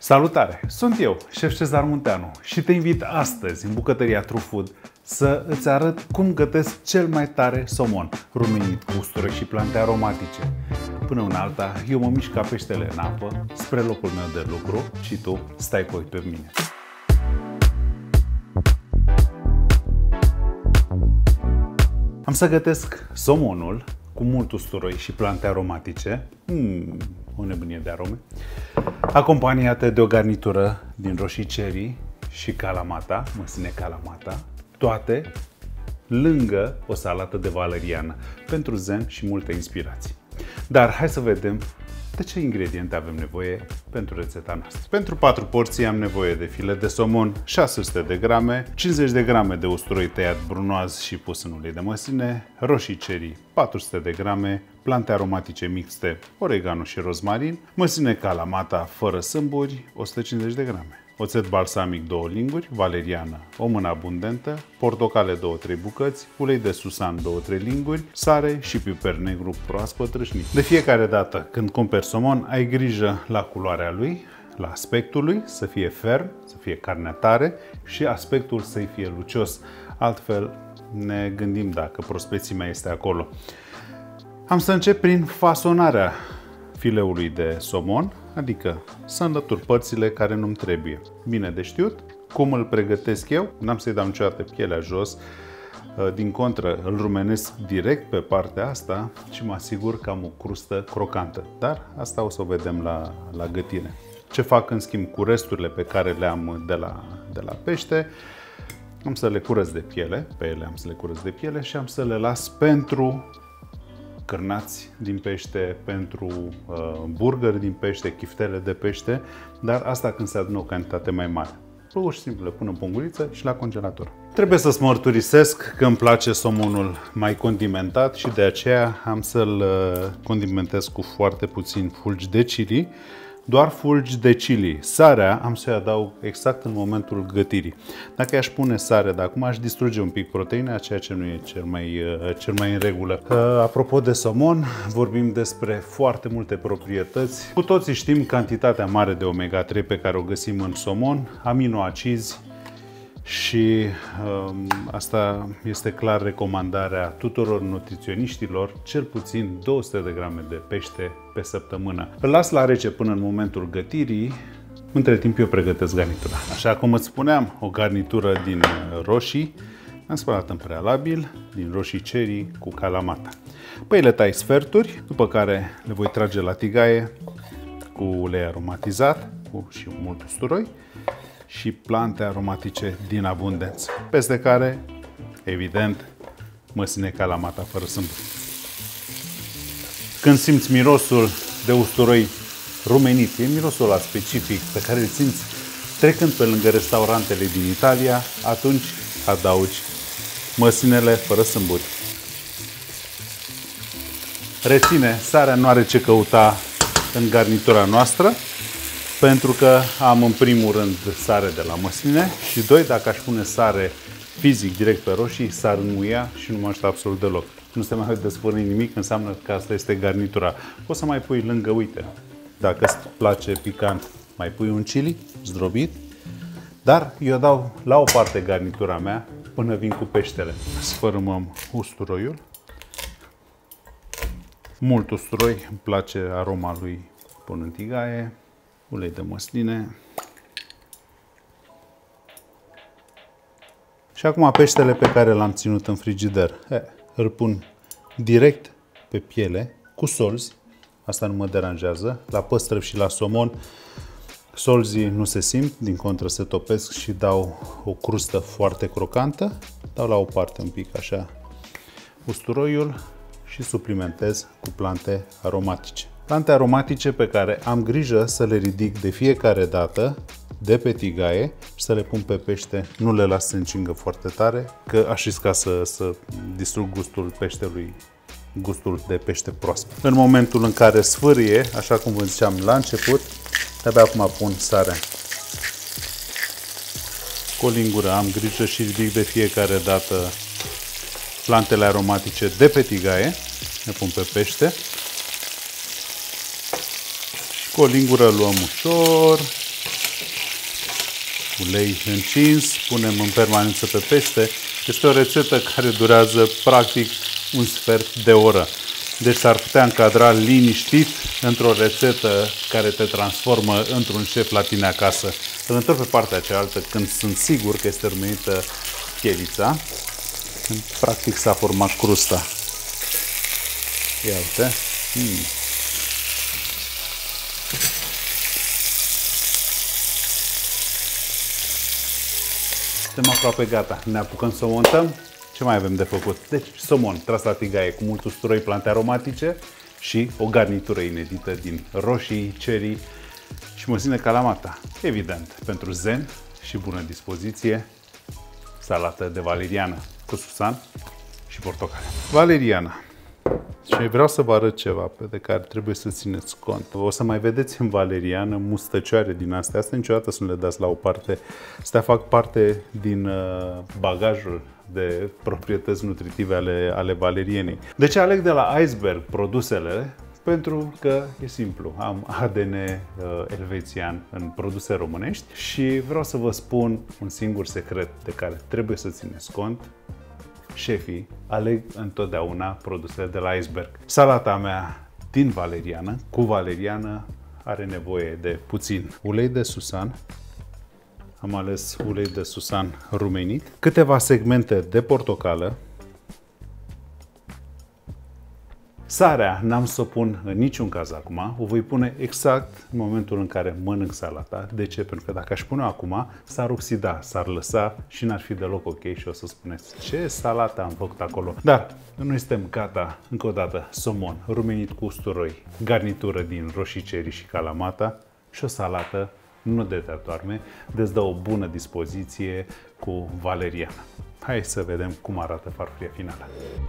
Salutare! Sunt eu, șef Cezar Munteanu și te invit astăzi în bucătăria True Food să îți arăt cum gătesc cel mai tare somon, rumenit cu usturoi și plante aromatice. Până una alta, eu mă mișc ca peștele în apă spre locul meu de lucru și tu stai pe ochi pe mine. Am să gătesc somonul cu mult usturoi și plante aromatice, o nebunie de arome, acompaniate de o garnitură din roșii cherry și kalamata, măsline kalamata, toate lângă o salată de valeriană, pentru zen și multe inspirații. Dar hai să vedem de ce ingrediente avem nevoie pentru rețeta noastră. Pentru 4 porții am nevoie de filet de somon 600 de grame, 50 de grame de usturoi tăiat brunoaz și pus în ulei de măsline, roșii cherry 400 de grame, plante aromatice mixte, oregano și rozmarin, măsline kalamata fără sâmburi 150 de grame. Oțet balsamic 2 linguri, valeriană o mână abundentă, portocale 2-3 bucăți, ulei de susan 2-3 linguri, sare și piper negru proaspăt râșnit. De fiecare dată când cumperi somon, ai grijă la culoarea lui, la aspectul lui, să fie ferm, să fie carnea tare și aspectul să-i fie lucios. Altfel ne gândim dacă prospețimea este acolo. Am să încep prin fasonarea fileului de somon, adică să înlătur părțile care nu-mi trebuie. Bine de știut, cum îl pregătesc eu, n-am să-i dau niciodată pielea jos, din contră îl rumenesc direct pe partea asta și mă asigur că am o crustă crocantă. Dar asta o să o vedem la gătire. Ce fac în schimb cu resturile pe care le am de la pește? Am să le curăț de piele, pe ele am să le curăț de piele și am să le las pentru cârnați din pește, pentru burgeri din pește, chiftele de pește, dar asta când se adună o cantitate mai mare. Pur și simplu le pun în punguriță și la congelator. Trebuie să-ți mărturisesc că îmi place somonul mai condimentat și de aceea am să-l condimentez cu foarte puțin fulgi de chili, doar fulgi de chili. Sarea am să-i adaug exact în momentul gătirii. Dacă aș pune sare de acum, aș distruge un pic proteina, ceea ce nu e cel mai în regulă. Apropo de somon, vorbim despre foarte multe proprietăți. Cu toții știm cantitatea mare de omega-3 pe care o găsim în somon, aminoacizi, și asta este clar recomandarea tuturor nutriționiștilor, cel puțin 200 de grame de pește pe săptămână. Îl las la rece până în momentul gătirii, între timp eu pregătesc garnitura. Așa cum îți spuneam, o garnitură din roșii, am spălat în prealabil, din roșii cherry cu kalamata. Păi le tai sferturi, după care le voi trage la tigaie cu ulei aromatizat și mult usturoi și plante aromatice din abundență. Peste care, evident, măsline kalamata fără sâmburi. Când simți mirosul de usturoi rumenit, e mirosul ăla specific pe care îl simți trecând pe lângă restaurantele din Italia, atunci adaugi măslinele fără sâmburi. Reține, sarea nu are ce căuta în garnitura noastră, pentru că am în primul rând sare de la măsline și doi, dacă aș pune sare fizic direct pe roșii, s-ar înmuia și nu mă ajută absolut deloc. Nu se mai desfărni nimic, înseamnă că asta este garnitura. Poți să mai pui lângă, uite, dacă îți place picant, mai pui un chili zdrobit, dar eu dau la o parte garnitura mea până vin cu peștele. Sfărâmăm usturoiul. Mult usturoi, îmi place aroma lui, pun în tigaie. Ulei de măsline. Și acum peștele pe care l-am ținut în frigider. Îl pun direct pe piele, cu solzi. Asta nu mă deranjează. La păstrăv și la somon, solzii nu se simt, din contră se topesc și dau o crustă foarte crocantă. Dau la o parte un pic așa usturoiul și suplimentez cu plante aromatice. Plante aromatice pe care am grijă să le ridic de fiecare dată de pe tigaie și să le pun pe pește. Nu le las să încingă foarte tare, că aș risca să distrug gustul peștelui, gustul de pește proaspăt. În momentul în care sfârie, așa cum vă ziceam la început, de-abia acum pun sarea. Cu o lingură am grijă și ridic de fiecare dată plantele aromatice de pe tigaie. Le pun pe pește. Cu o lingură luăm ușor ulei încins, punem în permanență pe pește. Este o rețetă care durează practic un sfert de oră. Deci s-ar putea încadra liniștit într-o rețetă care te transformă într-un șef la tine acasă. Îl întorc pe partea cealaltă când sunt sigur că este rumenită pielița. Când practic s-a format crusta. Ia uite. Suntem aproape gata. Ne apucăm să o montăm. Ce mai avem de făcut? Deci, somon tras la tigaie cu mult usturoi, plante aromatice și o garnitură inedită din roșii, cherry și măsline Kalamata. Evident, pentru zen și bună dispoziție, salată de valeriană cu susan și portocale. Valeriana. Și vreau să vă arăt ceva de care trebuie să țineți cont. O să mai vedeți în valeriană mustăcioare din astea. Astea niciodată să nu le dați la o parte. Astea fac parte din bagajul de proprietăți nutritive ale valerienei. De ce aleg de la Iceberg produsele? Pentru că e simplu, am ADN elvețian în produse românești și vreau să vă spun un singur secret de care trebuie să țineți cont. Șefii aleg întotdeauna produsele de la Iceberg. Salata mea din valeriană, cu valeriană, are nevoie de puțin ulei de susan. Am ales ulei de susan rumenit, câteva segmente de portocală. Sarea n-am să o pun în niciun caz acum, o voi pune exact în momentul în care mănânc salata. De ce? Pentru că dacă aș pune acum, s-ar oxida, s-ar lăsa și n-ar fi deloc ok și o să spuneți ce salată am făcut acolo. Dar noi suntem gata, încă o dată, somon rumenit cu usturoi, garnitură din roșii cherry și Kalamata și o salată nu de te doarme, de-ți dă o bună dispoziție cu valeriană. Hai să vedem cum arată farfuria finală.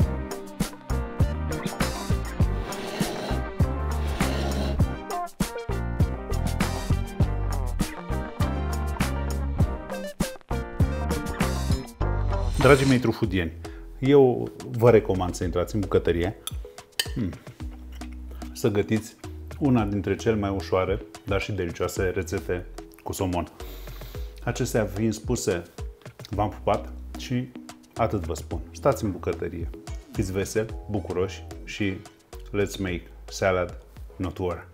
Dragii mei trufudieni, eu vă recomand să intrați în bucătărie, să gătiți una dintre cele mai ușoare, dar și delicioase rețete cu somon. Acestea fiind spuse, v-am pupat și atât vă spun. Stați în bucătărie, fiți veseli, bucuroși și let's make salad, not war.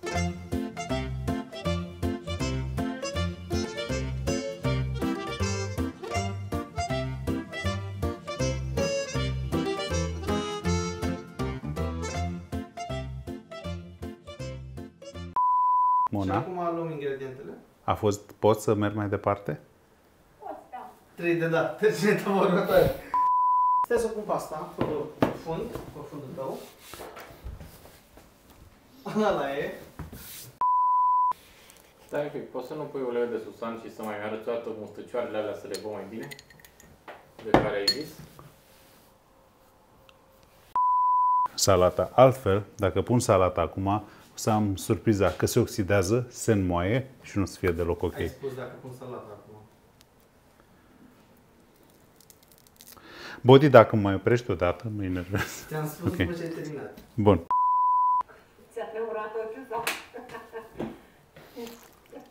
Mona? Și acum luăm ingredientele. A fost, poți să merg mai departe? Poți, da. 3 de dat. Trece etapa următoare. Stai să pun pasta, pe fundul tău. Ăla e. Stai un pic, poți să nu pui ulei de susan și să mai arăți toate mustăcioarele alea să le văd mai bine? De care ai zis? Salata. Altfel, dacă pun salata acum, o să am surpriza că se oxidează, se înmoaie și nu o să fie deloc ok. Ai spus dacă pun salata acum. Bodi, dacă mă mai oprești odată, mă enervez. Ți-am spus Ok. după ce ai terminat. Bun.